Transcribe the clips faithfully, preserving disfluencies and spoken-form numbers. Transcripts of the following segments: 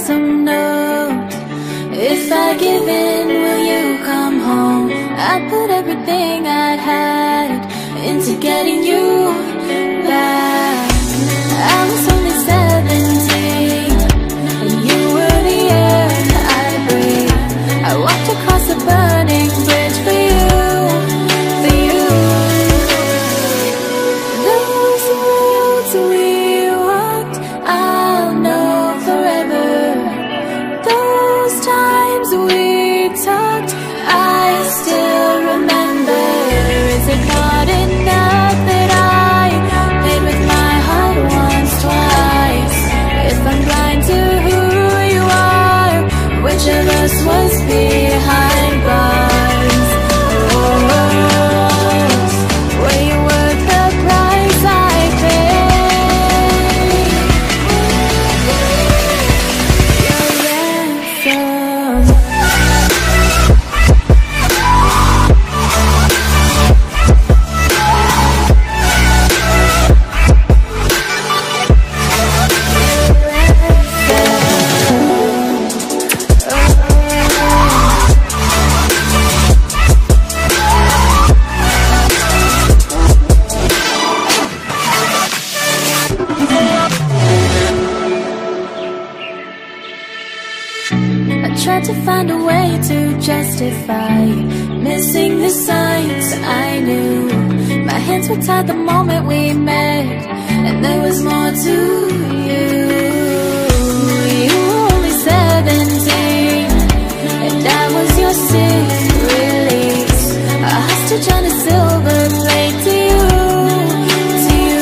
ransom note. If I give in, will you come home? I put everything I had into getting you back. I was only seventeen, and you were the air I breathed. I walked across a burning bridge for you, for you. Those roads we walked, I'll know forever. Those times we talked, I still remember. Is it not enough that I paid with my heart once, twice? If I'm blind to who you are, which of us was behind bars? Oh, were you worth the price I paid? Your ransom. I tried to find a way to justify missing the signs I knew. My hands were tied the moment we met, and there was more to you. You were only seventeen, and I was your sick release, a hostage on a silver plate to you, to you.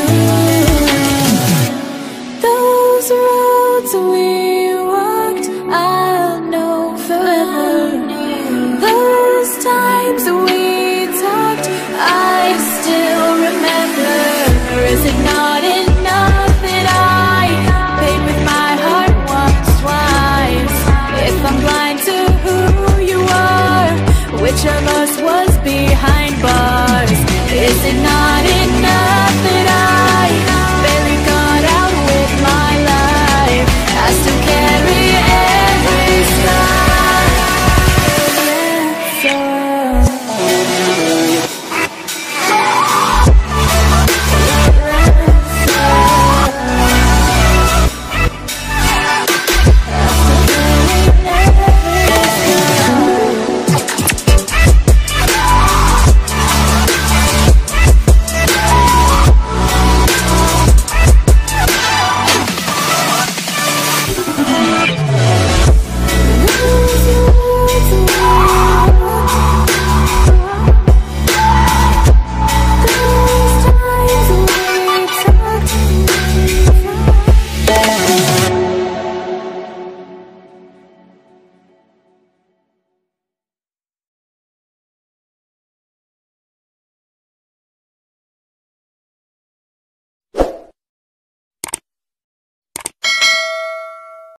Those roads we walked, I'll know forever. Those times we talked, I still remember. Is it not enough that I paid with my heart once, twice? If I'm blind to who you are, which of us was behind bars? Is it not enough?